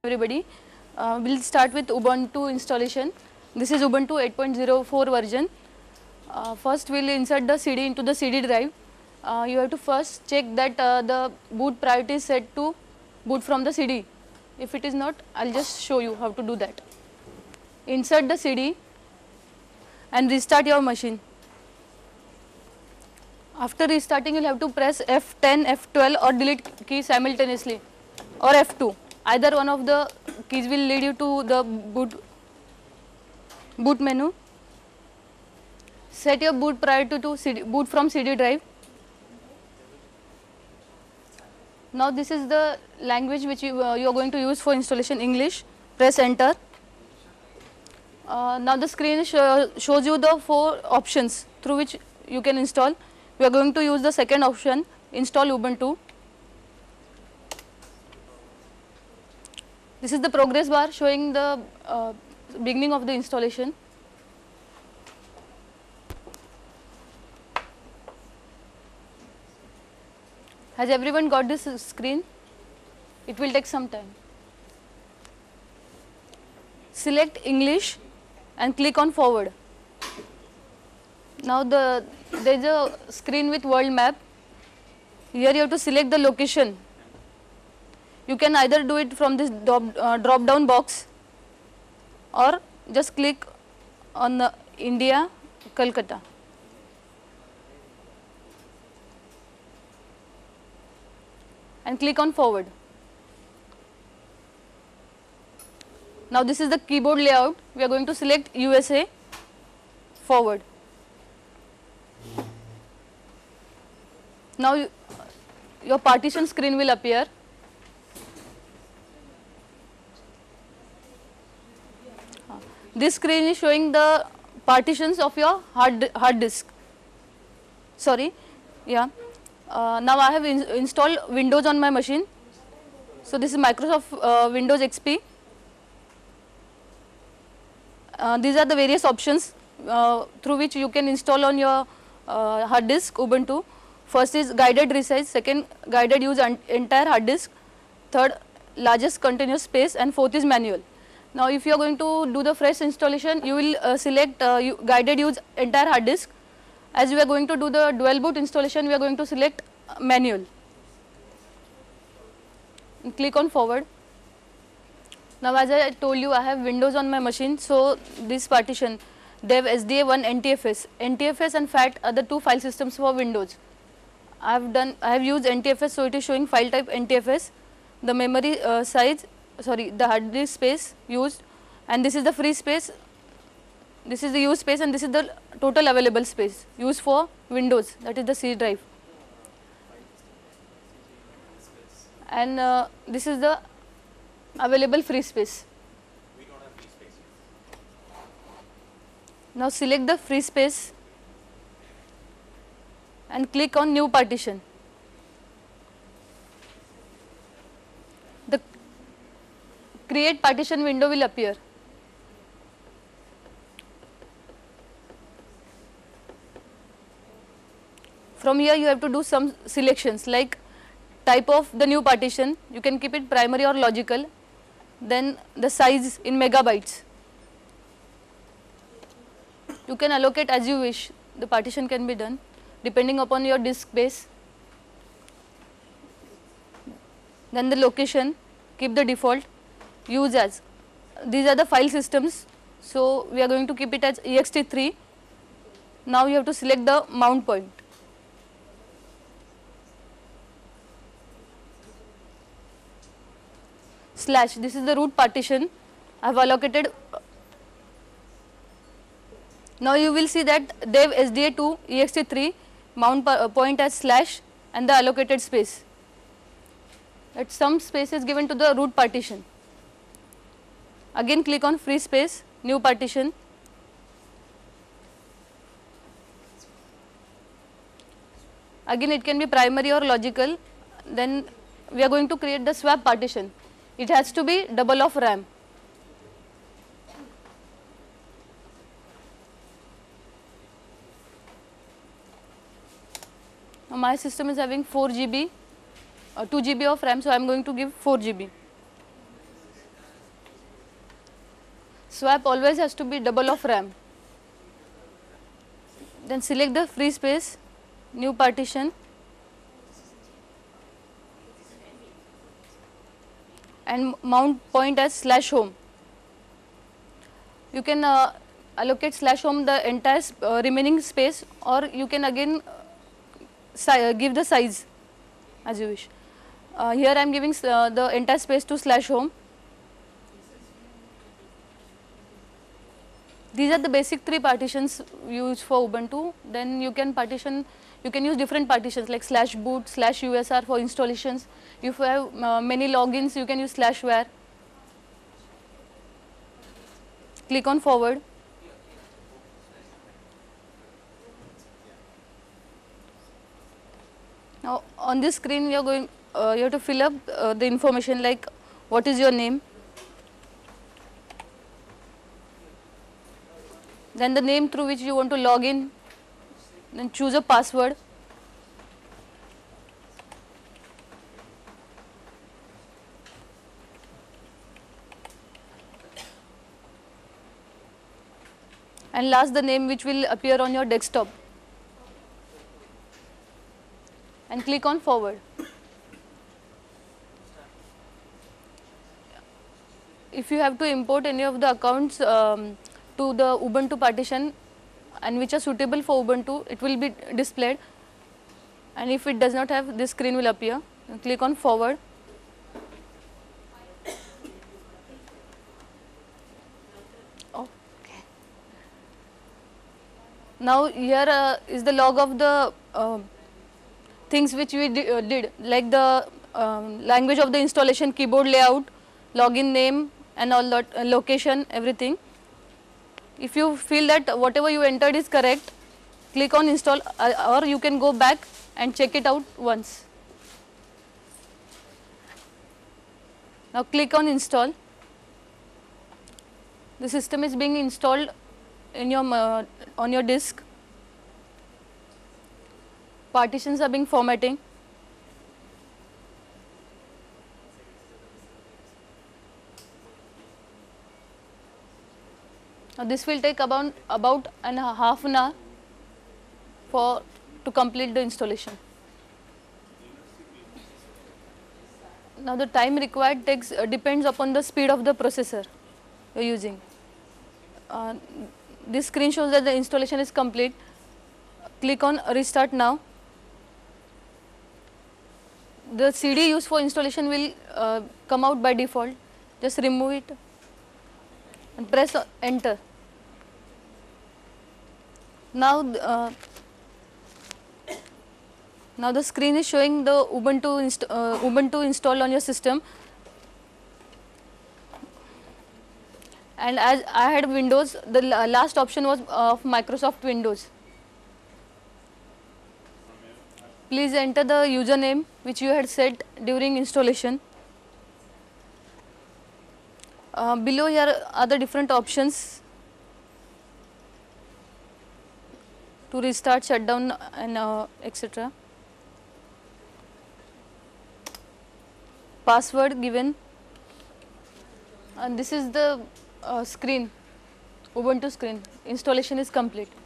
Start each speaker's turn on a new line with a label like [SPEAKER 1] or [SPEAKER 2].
[SPEAKER 1] Everybody, we'll start with Ubuntu installation. This is Ubuntu 8.04 version. First we'll insert the CD into the CD drive. You have to first check that the boot priority is set to boot from the CD. If it is not, I'll just show you how to do that. Insert the CD and restart your machine. After restarting, you'll have to press F10, F12 or delete key simultaneously, or F2. Either one of the keys will lead you to the boot menu. Set your boot priority to boot from CD drive. Now this is the language which you are going to use for installation, English. Press enter. Now the screen shows you the 4 options through which you can install. We are going to use the second option, install Ubuntu. This is the progress bar showing the beginning of the installation. Has everyone got this screen? It will take some time. Select English and click on forward. Now there is a screen with world map. Here you have to select the location. You can either do it from this drop down box or just click on the India, Kolkata. And click on forward. Now this is the keyboard layout. We are going to select USA, forward. Now your partition screen will appear. This screen is showing the partitions of your hard disk. Sorry, yeah. Now I have installed Windows on my machine. So this is Microsoft Windows XP. These are the various options through which you can install on your hard disk Ubuntu. First is guided resize, second guided use entire hard disk, third largest continuous space, and fourth is manual. Now if you are going to do the fresh installation, you will select guided use entire hard disk. As we are going to do the dual boot installation, we are going to select manual. And click on forward. Now as I told you, I have Windows on my machine, so this partition dev sda1 ntfs. ntfs and fat are the 2 file systems for Windows. I have used ntfs, so it is showing file type ntfs, the memory size, sorry, the hard disk space used, and this is the free space, this is the used space, and this is the total available space used for Windows, that is the C drive. And this is the available free space.
[SPEAKER 2] We don't have free space.
[SPEAKER 1] Now select the free space and click on new partition. The create partition window will appear. From here you have to do some selections like type of the new partition, you can keep it primary or logical, then the size in megabytes. You can allocate as you wish, the partition can be done depending upon your disk space. Then the location, keep the default, use as. These are the file systems, so we are going to keep it as ext3. Now you have to select the mount point. Slash, this is the root partition I have allocated. Now you will see that dev sda2 ext3 mount point as slash and the allocated space. That some space is given to the root partition. Again click on free space, new partition. Again it can be primary or logical. Then we are going to create the swap partition. It has to be double of RAM. Now my system is having 4 GB 2 GB of RAM, so I am going to give 4 GB. Swap always has to be double of RAM. Then select the free space, new partition, and mount point as /home. You can allocate /home the entire remaining space, or you can again give the size as you wish. Here I am giving the entire space to /home. These are the basic 3 partitions used for Ubuntu. Then you can use different partitions like /boot, /usr for installations. If you have many logins, you can use /var. Click on forward. Now on this screen you have to fill up the information like what is your name, then the name through which you want to log in, then choose a password. And last the name which will appear on your desktop, and click on forward. If you have to import any of the accounts to the Ubuntu partition and which are suitable for Ubuntu, it will be displayed, and if it does not have, this screen will appear. And click on forward. Okay. Now here is the log of the things which we did, like the language of the installation, keyboard layout, login name, and all that, location, everything. If you feel that whatever you entered is correct, click on install, or you can go back and check it out once. Now click on install. The system is being installed in your on your disk. Partitions are being formatting. Now this will take about half an hour to complete the installation. Now the time required depends upon the speed of the processor you are using. This screen shows that the installation is complete. Click on restart now. The CD used for installation will come out by default. Just remove it and press enter. Now the screen is showing the Ubuntu installed on your system, and as I had Windows, the last option was of Microsoft Windows. Please enter the username which you had set during installation. Below here are the different options to restart, shutdown, and etc. Password given, and this is the screen, Ubuntu screen. Installation is complete.